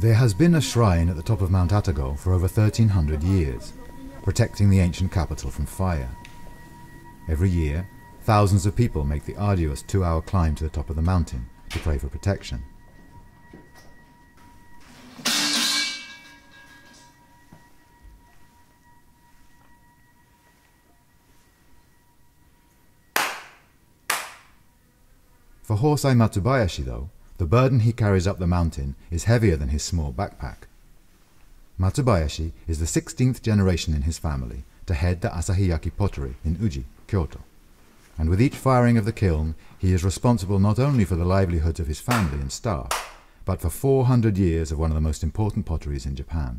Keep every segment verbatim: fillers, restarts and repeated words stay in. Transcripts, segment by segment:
There has been a shrine at the top of Mount Atago for over thirteen hundred years, protecting the ancient capital from fire. Every year, thousands of people make the arduous two-hour climb to the top of the mountain to pray for protection. For Hosai Matsubayashi, though, the burden he carries up the mountain is heavier than his small backpack. Matsubayashi is the sixteenth generation in his family to head the Asahiyaki pottery in Uji, Kyoto. And with each firing of the kiln, he is responsible not only for the livelihoods of his family and staff, but for four hundred years of one of the most important potteries in Japan.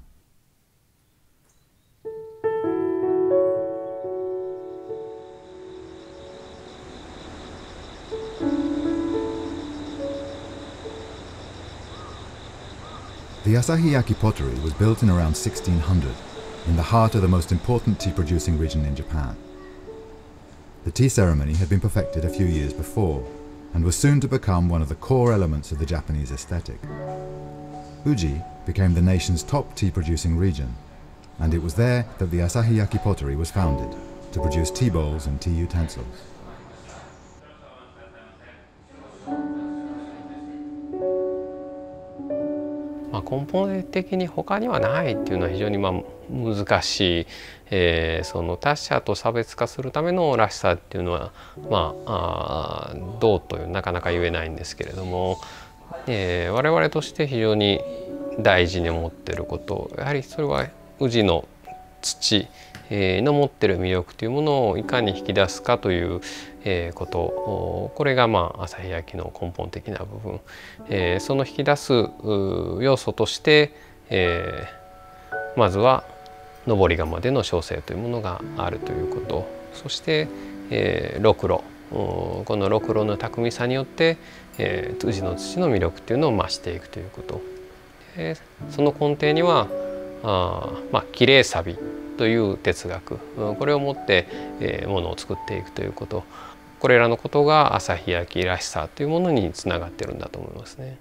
The Asahiyaki pottery was built in around sixteen hundred, in the heart of the most important tea-producing region in Japan. The tea ceremony had been perfected a few years before, and was soon to become one of the core elements of the Japanese aesthetic. Uji became the nation's top tea-producing region, and it was there that the Asahiyaki pottery was founded, to produce tea bowls and tea utensils. 根本的に他にはないっていうのは非常にまあ難しい、えー、その他者と差別化するためのらしさっていうのはまあ、あどうというなかなか言えないんですけれども、えー、我々として非常に大事に思っていることやはりそれは宇治の土の持ってる魅力というものをいかに引き出すかということ、これがまあ朝日焼の根本的な部分、その引き出す要素として、まずは登り窯での焼成というものがあるということ、そしてろくろ、このろくろの巧みさによって宇治の土の魅力というのを増していくということ、その根底にはあまあきれいさびという哲学、これを持ってものを作っていくということ、これらのことが朝日焼らしさというものにつながっているんだと思いますね。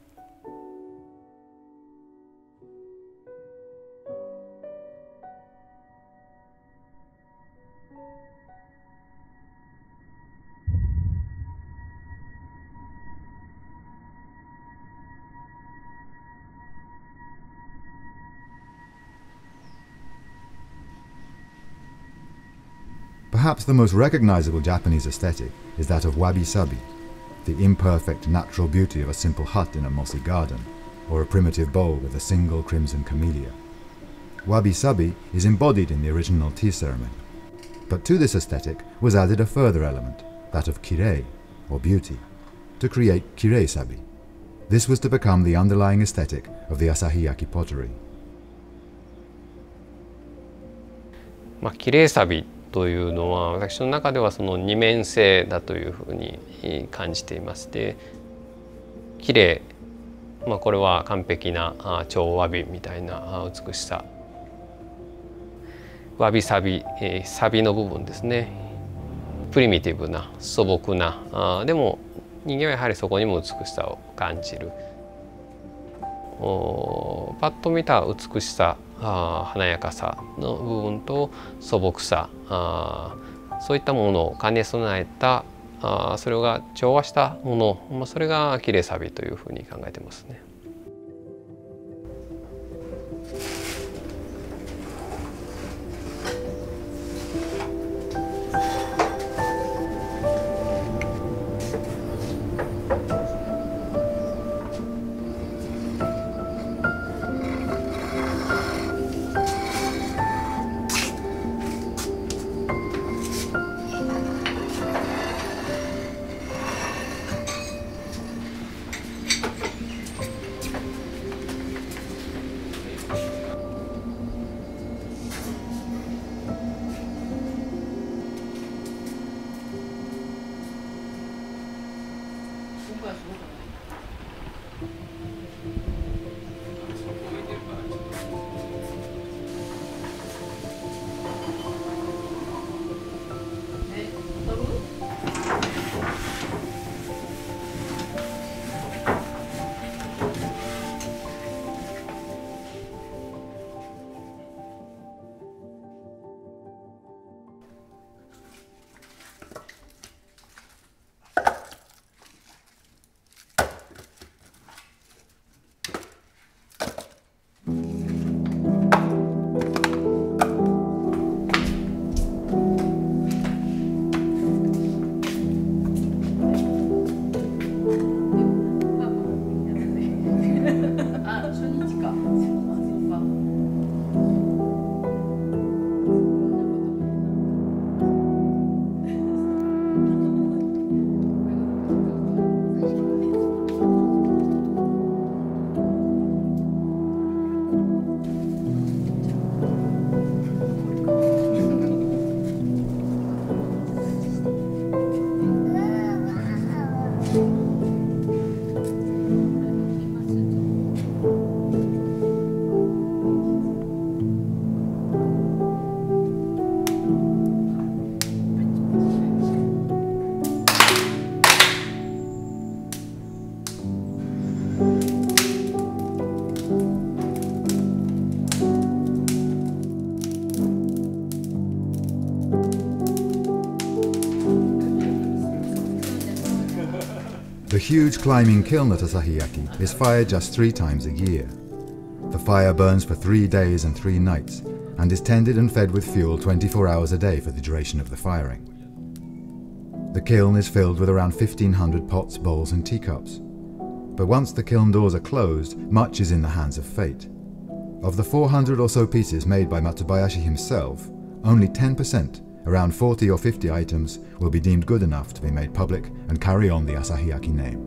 Perhaps the most recognizable Japanese aesthetic is that of wabi-sabi, the imperfect natural beauty of a simple hut in a mossy garden, or a primitive bowl with a single crimson camellia. Wabi-sabi is embodied in the original tea ceremony, but to this aesthetic was added a further element, that of kirei, or beauty, to create kirei-sabi. This was to become the underlying aesthetic of the Asahiyaki pottery. まあ、綺麗さびというのは私の中ではその二面性だというふうに感じていまして、綺麗、まあ、これは完璧な超わびみたいな美しさ、わびさび、えー、さびの部分ですね、プリミティブな素朴なあでも人間はやはりそこにも美しさを感じる。おパッと見た美しさ、あ華やかさの部分と素朴さ、あそういったものを兼ね備えたあそれが調和したもの、まあ、それが綺麗さびというふうに考えてますね。 huge climbing kiln at Asahiyaki is fired just three times a year. The fire burns for three days and three nights and is tended and fed with fuel twenty-four hours a day for the duration of the firing. The kiln is filled with around fifteen hundred pots, bowls and teacups. But once the kiln doors are closed, much is in the hands of fate. Of the four hundred or so pieces made by Matsubayashi himself, only ten percent, around forty or fifty items, will be deemed good enough to be made public and carry on the Asahiyaki name.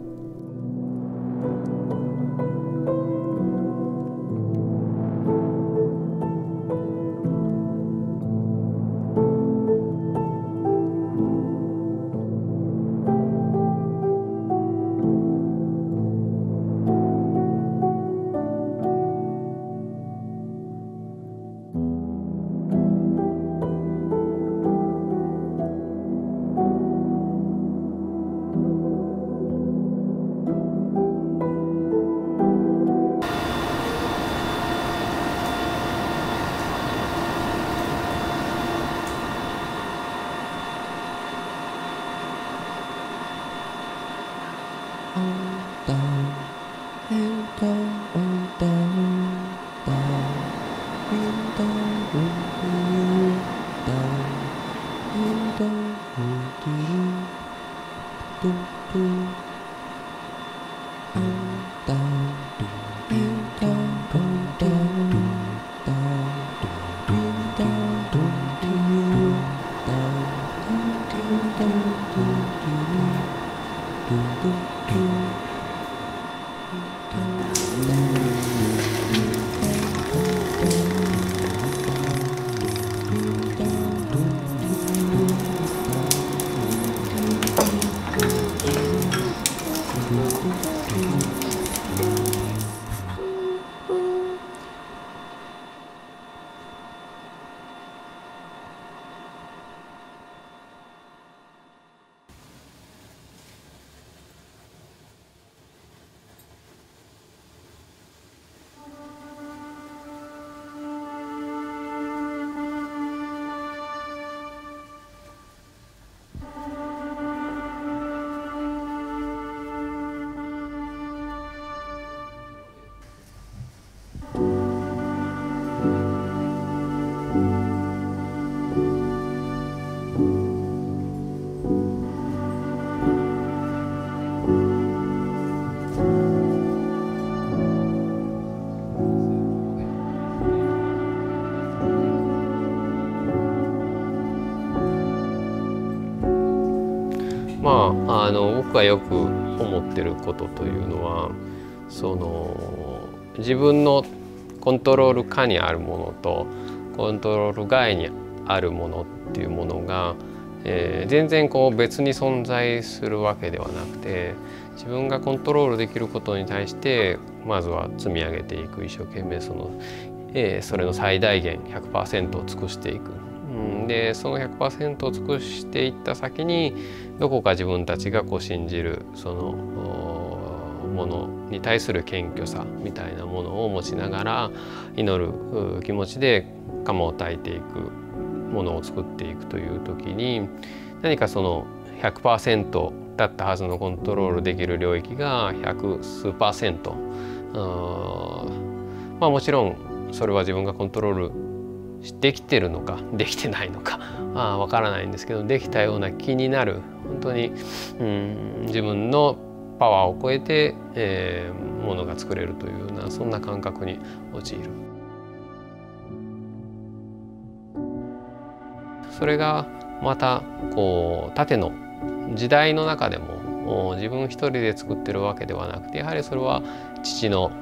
まあ、あの僕がよく思ってることというのはその自分のコントロール下にあるものとコントロール外にあるものっていうものが、えー、全然こう別に存在するわけではなくて自分がコントロールできることに対してまずは積み上げていく一生懸命その、えー、それの最大限 ひゃくパーセント を尽くしていく。でその ひゃくパーセント を尽くしていった先にどこか自分たちがこう信じるそのものに対する謙虚さみたいなものを持ちながら祈る気持ちで釜を焚いていくものを作っていくという時に何かその ひゃくパーセント だったはずのコントロールできる領域がひゃく数パーセント、まあもちろんそれは自分がコントロールできてるのかできてないのかあわからないんですけどできたような気になる本当にうん自分のパワーを超えて、えー、ものが作れるというようなそんな感覚に陥る。それがまたこう縦の時代の中でも自分一人で作ってるわけではなくてやはりそれは父の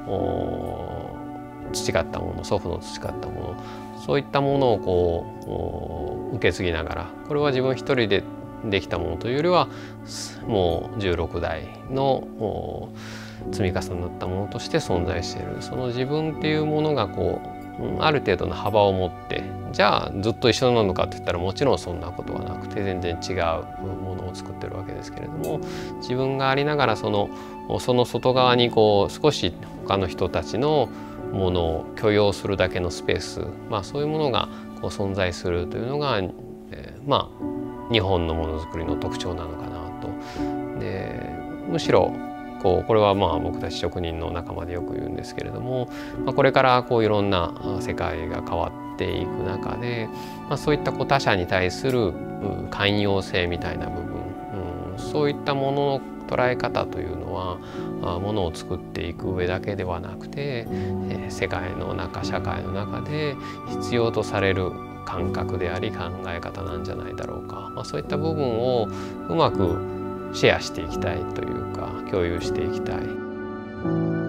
培ったもの祖父の培ったものそういったものをこう受け継ぎながらこれは自分一人でできたものというよりはもうじゅうろくだいの積み重なったものとして存在しているその自分っていうものがこうある程度の幅を持ってじゃあずっと一緒なのかって言ったらもちろんそんなことはなくて全然違うものを作ってるわけですけれども自分がありながらそのその外側にこう少し他の人たちのものを許容するだけのスペース、まあ、そういうものがこう存在するというのが、えー、まあ日本のものづくりの特徴なのかなと。でむしろこうこれはまあ僕たち職人の仲間でよく言うんですけれども、まあ、これからこういろんな世界が変わっていく中で、まあ、そういったこう他者に対する寛容性みたいな部分、うん、そういったものの捉え方というのはものを作っていく上だけではなくて、えー、世界の中社会の中で必要とされる感覚であり考え方なんじゃないだろうか、まあ、そういった部分をうまくシェアしていきたいというか共有していきたい。